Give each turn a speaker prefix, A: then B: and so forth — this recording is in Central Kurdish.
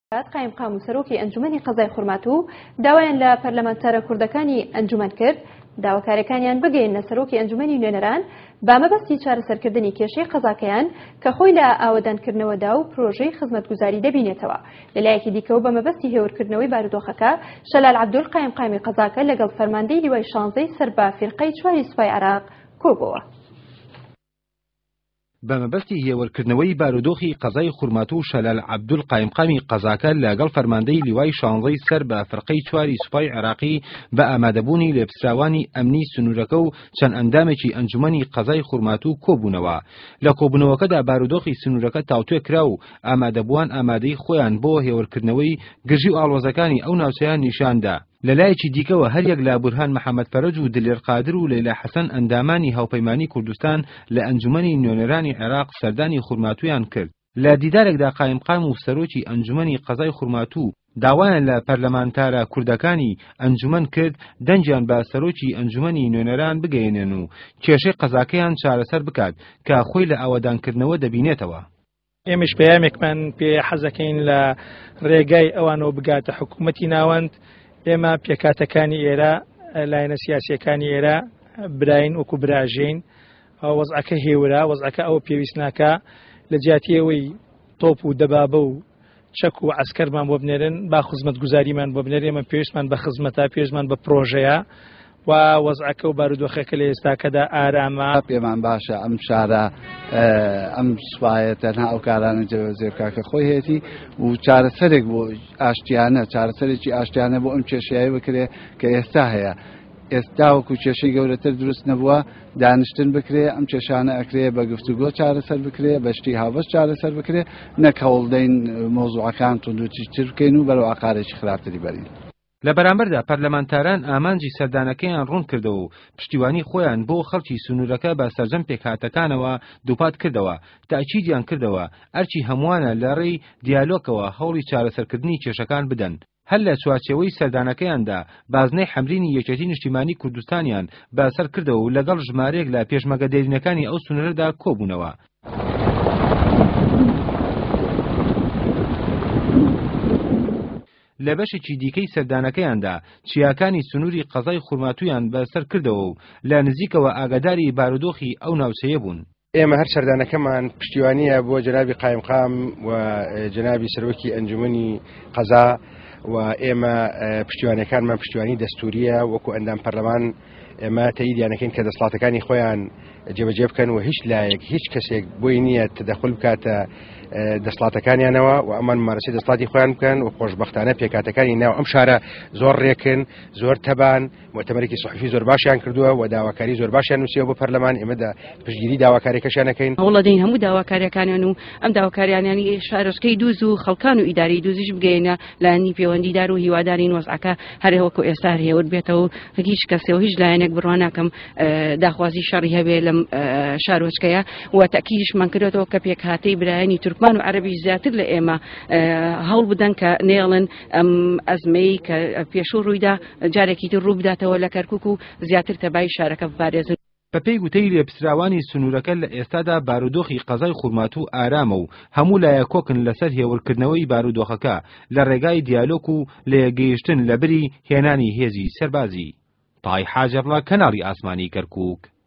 A: قایم قام و سەرۆکی ئەنجومەنی قەزای خورماتوو داوایان لە پەرلەمانتارە کوردەکانی ئەنجومەن کرد داواکاریەکانیان بگەێنە سەرۆکی ئەنجومەنی نوێنەران با مەبەستی چارەسەرکردنی کێشەی قەزاکەیان کە خۆی لە ئاوەدانکردنەوەدا و پرۆژەی خزمەتگوزاری دەبینێتەوە. لەلایەکی دیکەوە بە مەبەستی هێورکردنەوەی بارودۆخەکە شەلال عەبدول قایم قامی قەزاکە لەگەڵ فەرماندەی لیوای 16ی سەر بە فیرقەی 4 سوپای عێراق کۆبووە.
B: بەمەبەستی هێوەرکردنەوەی بارودۆخی قەزای خورماتوو شەلال عەبدول قایم قامی قەزاکە لەگەڵ فەرماندەی لیوای 16ی سەر بە فیرقەی 4 سوپای عێراقی بە ئامادەبوونی لێپرسراوانی ئەمنی سنوورەکە و چەند ئەندامێکی ئەنجومەنی قەزای خورماتوو کۆبوونەوە. لە کۆبوونەوەکەدا بارودۆخی سنوورەکە تاوتوێ کرا و ئامادەبووان ئامادەی خۆیان بۆ هێوەرکردنەوەی گژی و ئاڵۆزەکانی ئەو ناوچەیان نیشاندا. لەلایەکی دیکەوە هەریەک لە بورهان محەممەد فەرەج و دلێر قادر و لەیلا حەسەن ئەندامانی هاوپەیمانی کوردستان لە ئەنجومەنی نوێنەرانی عێراق سەردانی خورماتوویان کرد. لە دیدارێکدا قایم قام و سەرۆکی ئەنجومەنی قەزای خورماتوو داوایان لە پەرلەمانتارە کوردەکانی ئەنجومەن کرد دەنجیان بە سەرۆکی ئەنجومەنی نوێنەران بگەێنن و کێشەی قەزاکەیان چارەسەر بکات کە خۆی لە ئاوەدانکردنەوە دەبینێتەوە.
C: ئێمەش پەیامێکمان پێ حەزەکەین لە ڕێگای ئەوانەوە بگاتە حکوومەتی ناوەند. ئێمە پێکاتەکانی ئێرە لایەنە سیاسیەکانی ئێرە براین وەکو براژین وەزعەکە هێورە وەزعەکە ئەوە پێویست ناکە لە جیاتیەوەی تۆپ و دەبابە و چەک و عەسکەرمان بۆ بنێرن با خزمەتگوزاریمان بۆ بنێرن. ئێمە پێویستمان بە خزمەتە پێویستمان بە پرۆژەیە و وەزعەکە و بارودۆخەکە لە ئێستاکەدا ئارامە.
D: پێمان باشە ئەم شارە ئەم سوپایە تەنها ئەو کارانە جێبەجێ کە خۆی هێتی و چارەسەرێک بۆ ئاشتیانە چارەسەرێکی ئاشتیانە بۆ ئەم کێشەیە بکرێ کە ئێستا هەیە. ئێستا وەکو کێشەی گەورەتر دروست نەبووە دانیشتن بکرێ ئەم کێشانە ئەکرێ بە گفتوگۆ چارەسەر بکرێ بەشتی هاوبەش چارەسەر بکرێ نەک هەوڵدەین مۆزوعەکان توندوتی تر بکەین و بەرەو ئاقارێکی خراپتری بەرین.
B: لە بەرامبەردا پەرلەمانتاران ئامانجی سەردانەکەیان ڕوون کردەوە و پشتیوانی خۆیان بۆ خەڵکی سنوورەکە بە سەرجەم پێکهاتەکانەوە دووپات کردەوە تاکیدیان کردەوە ئەرچی هەمووانە لە ڕێی دیالۆگەوە هەوڵی چارەسەرکردنی کێشەکان بدەن. هەر لە چوارچێوەی سەردانەکەیاندا بازنەی حەمرینی یەکێتی نیشتیمانی کوردستانیان بەسەر کردەوە و لەگەڵ ژمارەیەک لە پێشمەگە دێرینەکانی ئەو سنوورەدا کۆبوونەوە. لە بەشێکی دیکەی سەردانەکەیاندا چیاکانی سنووری قەزای خورماتوویان بەسەر کردەوە و لە نزیکەوە ئاگاداری بارودۆخی ئەو ناوچەیە بوون.
E: ئێمە هەر سەردانەکەمان پشتیوانیە بۆ جەنابی قایم قام و جەنابی سەرۆکی ئەنجومەنی قەزا و ئێمە پشتیوانەکانمان پشتیوانی دەستوریە وەکو ئەندام پەرلەمان ئێمە تەییدیانەکەین کە دەسەڵاتەکانی خۆیان جێبەجێ بکەن و هیچ لایەک هیچ کەسێک بۆی نییە تدەخل بکاتە دەسەڵاتەکانیانەوە و ئەمان مارەسی دەسەڵاتی خۆیان بکەن و خۆشبەختانە پێکاتەکانی ناو ئەم شارە زۆر ڕێکن زۆر تەبان مؤتەمەرێکی صحفی زۆر باشیان کردووە و داواکاری زۆر باشیان نووسیوە بۆ پەرلەمان. ئێمە پشتگیری داواکاریەکەشانەکەین
F: هەوڵەدەین هەموو داواکاریەکانیان و ئەم داواکاریانی شارۆچکەی دووز و خەڵکان و ئیداری دووزیش بگەینە لایەنی پەیوەندیدار و هیوادارین وەزعەکە هەرێوەکو ئێستا هێور بێتەوە هیچ کەسێ و هیچ لایەنێک بڕوا ناکەم داخوازی شەڕی هەبێ لەم شارۆچکەیە و تەکیدیشمان کردێتەوە کە پێکهاتەی برایانی تورکمان و عەرەبی زیاتر لە ئێمە هەوڵ بدەن کە نێڵن ئەم ئەزمەی کە پێشوو ڕوویدا جارێکی تر ڕوو بداتەوە لە کەرکووک و زیاتر تەبای شارەکە بپارێزن.
B: بەپێی گوتەی لێپرسراوانی سنوورەکە لە ئێستادا بارودۆخی قەزای خورماتوو ئارامە و هەموو لایەکۆکن لەسەر هێورکردنەوەی بارودۆخەکە لە ڕێگای دیالۆگ و لێگەیشتن لە بری هێنانی هێزی سەربازی. تای حاجەڕڵا کەناڵی ئاسمانی کەرکووک.